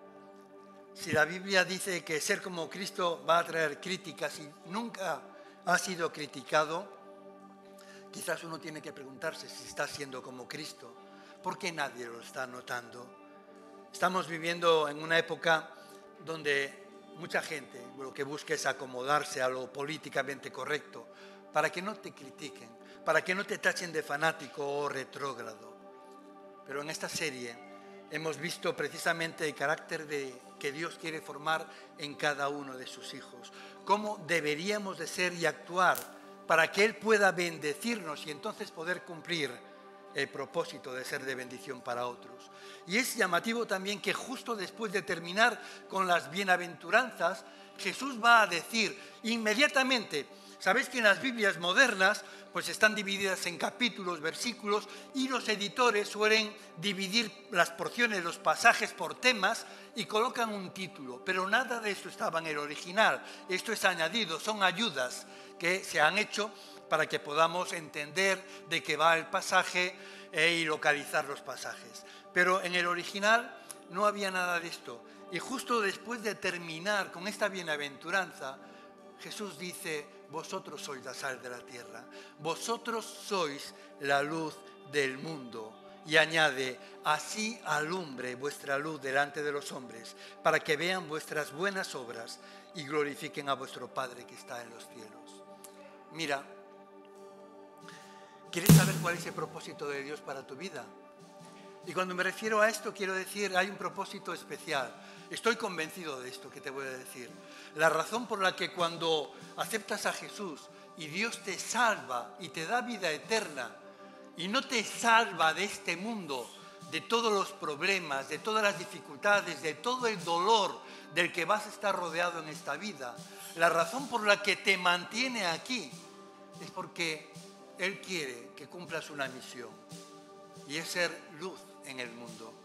Si la Biblia dice que ser como Cristo va a traer críticas y nunca ha sido criticado, quizás uno tiene que preguntarse si está siendo como Cristo. ¿Por qué nadie lo está notando? Estamos viviendo en una época donde mucha gente lo que busca es acomodarse a lo políticamente correcto para que no te critiquen, para que no te tachen de fanático o retrógrado. Pero en esta serie hemos visto precisamente el carácter que Dios quiere formar en cada uno de sus hijos. Cómo deberíamos de ser y actuar para que Él pueda bendecirnos y entonces poder cumplir el propósito de ser de bendición para otros. Y es llamativo también que justo después de terminar con las bienaventuranzas, Jesús va a decir inmediatamente, sabéis que en las Biblias modernas pues están divididas en capítulos, versículos, y los editores suelen dividir las porciones, los pasajes por temas y colocan un título, pero nada de eso estaba en el original. Esto es añadido, son ayudas que se han hecho para que podamos entender de qué va el pasaje y localizar los pasajes. Pero en el original no había nada de esto. Y justo después de terminar con esta bienaventuranza, Jesús dice, vosotros sois la sal de la tierra, vosotros sois la luz del mundo. Y añade, así alumbre vuestra luz delante de los hombres, para que vean vuestras buenas obras y glorifiquen a vuestro Padre que está en los cielos. Mira, ¿quieres saber cuál es el propósito de Dios para tu vida? Y cuando me refiero a esto, quiero decir, hay un propósito especial. Estoy convencido de esto que te voy a decir. La razón por la que cuando aceptas a Jesús y Dios te salva y te da vida eterna, y no te salva de este mundo, de todos los problemas, de todas las dificultades, de todo el dolor del que vas a estar rodeado en esta vida, la razón por la que te mantiene aquí es porque Él quiere que cumplas una misión, y es ser luz en el mundo.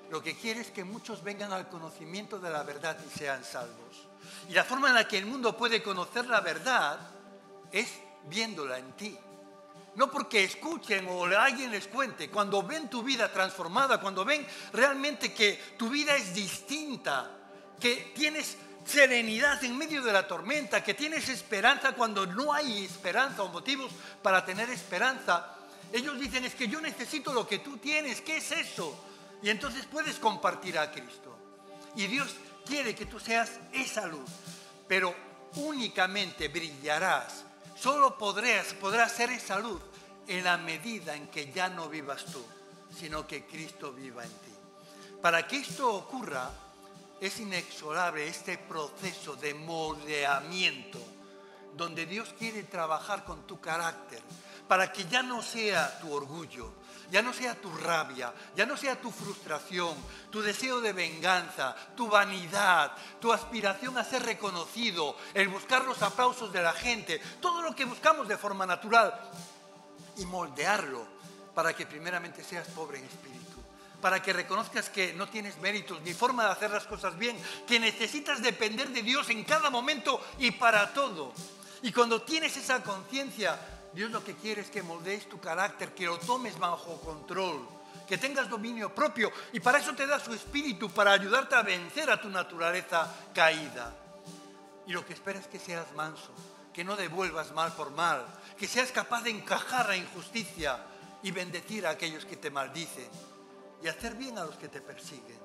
lo que quiere es que muchos vengan al conocimiento de la verdad y sean salvos. Y la forma en la que el mundo puede conocer la verdad es viéndola en ti. No porque escuchen o alguien les cuente. Cuando ven tu vida transformada, cuando ven realmente que tu vida es distinta, que tienes serenidad en medio de la tormenta, que tienes esperanza cuando no hay esperanza o motivos para tener esperanza, ellos dicen, es que yo necesito lo que tú tienes. ¿Qué es eso? Y entonces puedes compartir a Cristo. Y Dios quiere que tú seas esa luz, pero únicamente brillarás. Solo podrás ser esa luz en la medida en que ya no vivas tú, sino que Cristo viva en ti. Para que esto ocurra, es inexorable este proceso de moldeamiento, donde Dios quiere trabajar con tu carácter, para que ya no sea tu orgullo, ya no sea tu rabia, ya no sea tu frustración, tu deseo de venganza, tu vanidad, tu aspiración a ser reconocido, el buscar los aplausos de la gente, todo lo que buscamos de forma natural, y moldearlo para que primeramente seas pobre en espíritu, para que reconozcas que no tienes méritos ni forma de hacer las cosas bien, que necesitas depender de Dios en cada momento y para todo. Y cuando tienes esa conciencia, Dios lo que quiere es que moldees tu carácter, que lo tomes bajo control, que tengas dominio propio, y para eso te da su espíritu, para ayudarte a vencer a tu naturaleza caída. Y lo que espera es que seas manso, que no devuelvas mal por mal, que seas capaz de encajar la injusticia y bendecir a aquellos que te maldicen y hacer bien a los que te persiguen.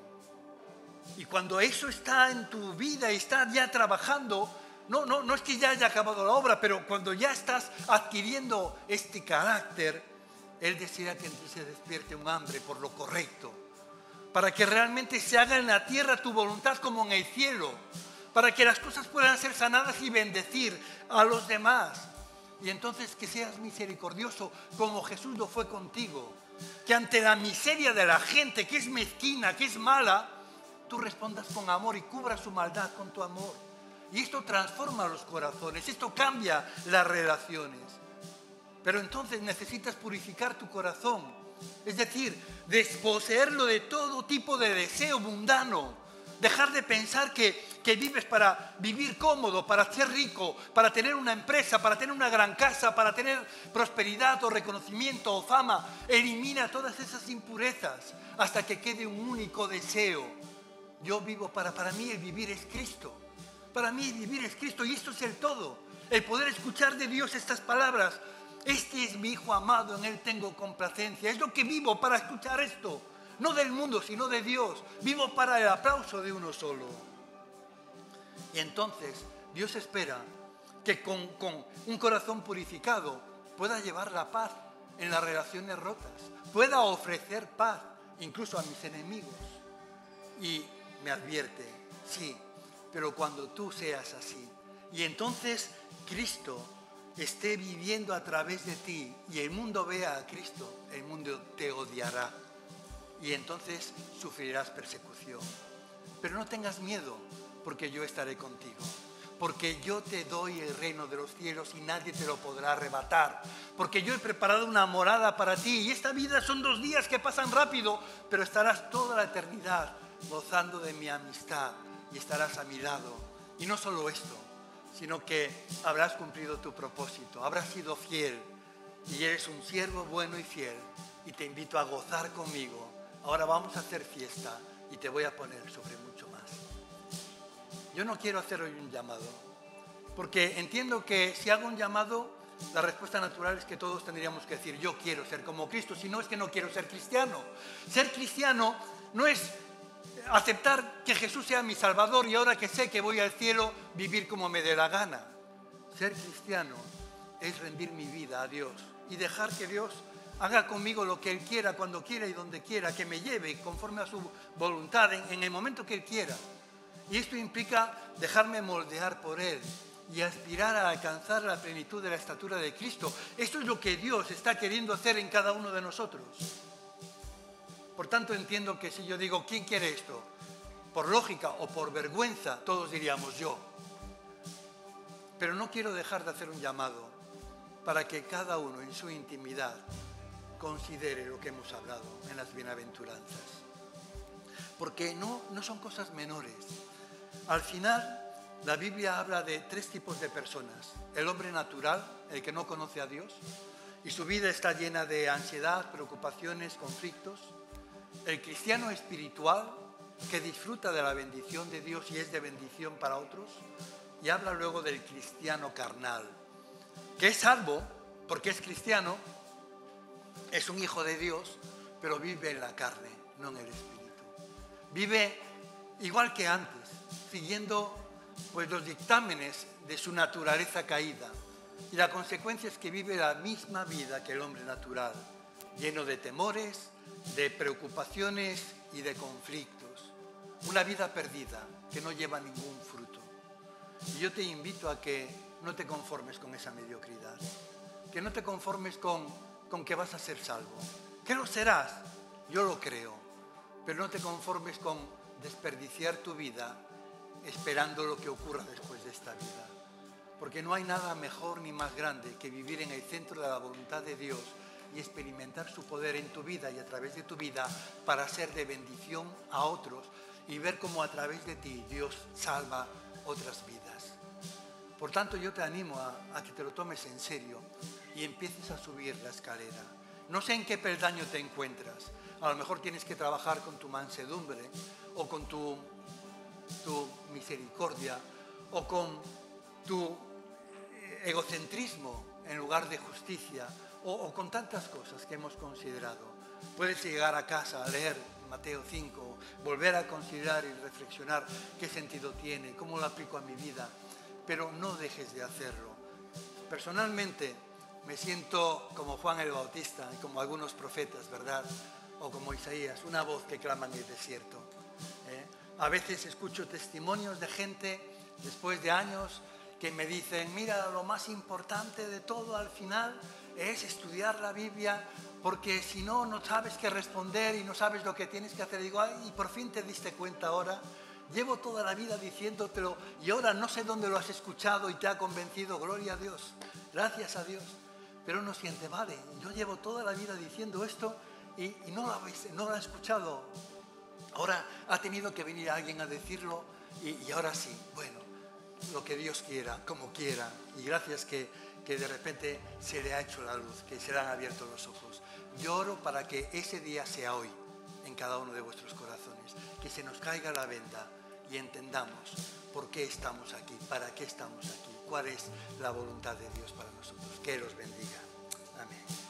Y cuando eso está en tu vida y estás ya trabajando, no es que ya haya acabado la obra, pero cuando ya estás adquiriendo este carácter, Él desea que en ti se despierte un hambre por lo correcto, para que realmente se haga en la tierra tu voluntad como en el cielo, para que las cosas puedan ser sanadas y bendecir a los demás. Y entonces que seas misericordioso como Jesús lo fue contigo. Que ante la miseria de la gente que es mezquina, que es mala, tú respondas con amor y cubras su maldad con tu amor. Y esto transforma los corazones, esto cambia las relaciones. Pero entonces necesitas purificar tu corazón. Es decir, desposeerlo de todo tipo de deseo mundano. Dejar de pensar que vives para vivir cómodo, para ser rico, para tener una empresa, para tener una gran casa, para tener prosperidad o reconocimiento o fama. Elimina todas esas impurezas hasta que quede un único deseo. Yo vivo para mí el vivir es Cristo. Para mí el vivir es Cristo y esto es el todo. El poder escuchar de Dios estas palabras. Este es mi Hijo amado, en Él tengo complacencia. Es lo que vivo para escuchar esto. No del mundo, sino de Dios. Vivo para el aplauso de uno solo. Y entonces Dios espera que con un corazón purificado pueda llevar la paz en las relaciones rotas. Pueda ofrecer paz incluso a mis enemigos. Y me advierte, sí, pero cuando tú seas así. Y entonces Cristo esté viviendo a través de ti y el mundo vea a Cristo, el mundo te odiará. Y entonces sufrirás persecución. Pero no tengas miedo, porque yo estaré contigo. Porque yo te doy el reino de los cielos y nadie te lo podrá arrebatar. Porque yo he preparado una morada para ti. Y esta vida son 2 días que pasan rápido, pero estarás toda la eternidad gozando de mi amistad y estarás a mi lado. Y no solo esto, sino que habrás cumplido tu propósito, habrás sido fiel. Y eres un siervo bueno y fiel. Y te invito a gozar conmigo. Ahora vamos a hacer fiesta y te voy a poner sobre mucho más. Yo no quiero hacer hoy un llamado, porque entiendo que si hago un llamado, la respuesta natural es que todos tendríamos que decir, yo quiero ser como Cristo, si no es que no quiero ser cristiano. Ser cristiano no es aceptar que Jesús sea mi Salvador y ahora que sé que voy al cielo, vivir como me dé la gana. Ser cristiano es rendir mi vida a Dios y dejar que Dios haga conmigo lo que Él quiera, cuando quiera y donde quiera, que me lleve conforme a su voluntad en el momento que Él quiera. Y esto implica dejarme moldear por Él y aspirar a alcanzar la plenitud de la estatura de Cristo. Esto es lo que Dios está queriendo hacer en cada uno de nosotros. Por tanto, entiendo que si yo digo, ¿quién quiere esto? Por lógica o por vergüenza, todos diríamos yo. Pero no quiero dejar de hacer un llamado para que cada uno en su intimidad considere lo que hemos hablado en las bienaventuranzas. porque no son cosas menores. Al final, la Biblia habla de 3 tipos de personas. El hombre natural, el que no conoce a Dios, y su vida está llena de ansiedad, preocupaciones, conflictos. El cristiano espiritual, que disfruta de la bendición de Dios y es de bendición para otros. Y habla luego del cristiano carnal, que es salvo porque es cristiano, es un hijo de Dios, pero vive en la carne, no en el espíritu. Vive igual que antes, siguiendo pues, los dictámenes de su naturaleza caída. Y la consecuencia es que vive la misma vida que el hombre natural, lleno de temores, de preocupaciones y de conflictos. Una vida perdida que no lleva ningún fruto. Y yo te invito a que no te conformes con esa mediocridad, que no te conformes con que vas a ser salvo. Que lo serás, yo lo creo, pero no te conformes con desperdiciar tu vida esperando lo que ocurra después de esta vida. Porque no hay nada mejor ni más grande que vivir en el centro de la voluntad de Dios y experimentar su poder en tu vida y a través de tu vida para ser de bendición a otros y ver cómo a través de ti Dios salva otras vidas. Por tanto, yo te animo a que te lo tomes en serio y empieces a subir la escalera. No sé en qué peldaño te encuentras. A lo mejor tienes que trabajar con tu mansedumbre o con tu misericordia o con tu egocentrismo en lugar de justicia o con tantas cosas que hemos considerado. Puedes llegar a casa a leer Mateo 5, volver a considerar y reflexionar qué sentido tiene, cómo lo aplico a mi vida, pero no dejes de hacerlo. Personalmente me siento como Juan el Bautista y como algunos profetas, ¿verdad? O como Isaías, una voz que clama en el desierto. A veces escucho testimonios de gente después de años que me dicen, mira, lo más importante de todo al final es estudiar la Biblia, porque si no, no sabes qué responder y no sabes lo que tienes que hacer. Digo, ay, y por fin te diste cuenta ahora. Llevo toda la vida diciéndotelo y ahora no sé dónde lo has escuchado y te ha convencido. Gloria a Dios, gracias a Dios. Pero uno siente, vale, yo llevo toda la vida diciendo esto y no lo he escuchado. Ahora ha tenido que venir alguien a decirlo y ahora sí, bueno, lo que Dios quiera, como quiera. Y gracias que de repente se le ha hecho la luz, que se le han abierto los ojos. Yo oro para que ese día sea hoy en cada uno de vuestros corazones, que se nos caiga la venda y entendamos por qué estamos aquí, para qué estamos aquí, cuál es la voluntad de Dios para nosotros. Que los bendiga. Amén.